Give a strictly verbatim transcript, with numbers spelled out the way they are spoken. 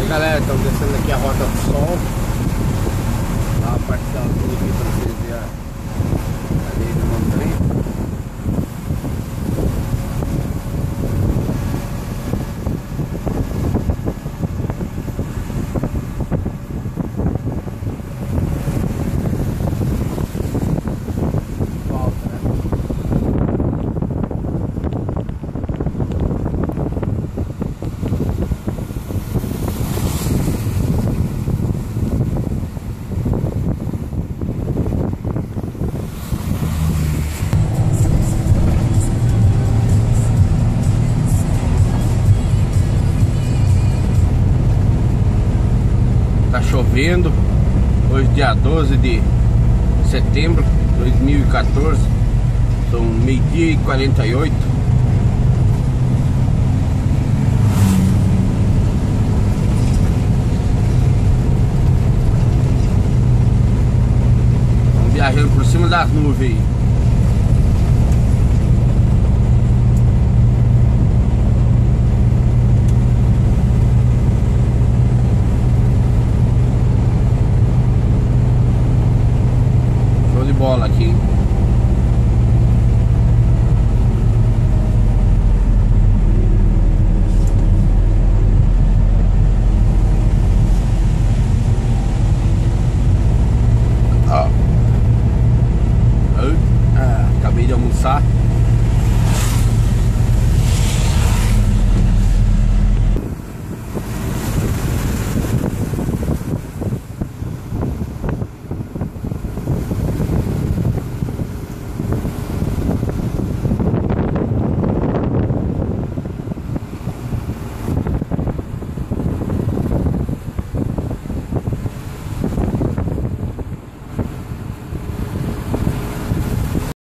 Galera, estamos descendo aqui a Rota do Sol. Dá uma parcial aqui para vocês verem a areia da montanha. Volta, né? Tá chovendo, hoje dia doze de setembro de dois mil e quatorze, são meio-dia e quarenta e oito. Vamos viajando por cima das nuvens aí. Bola aqui.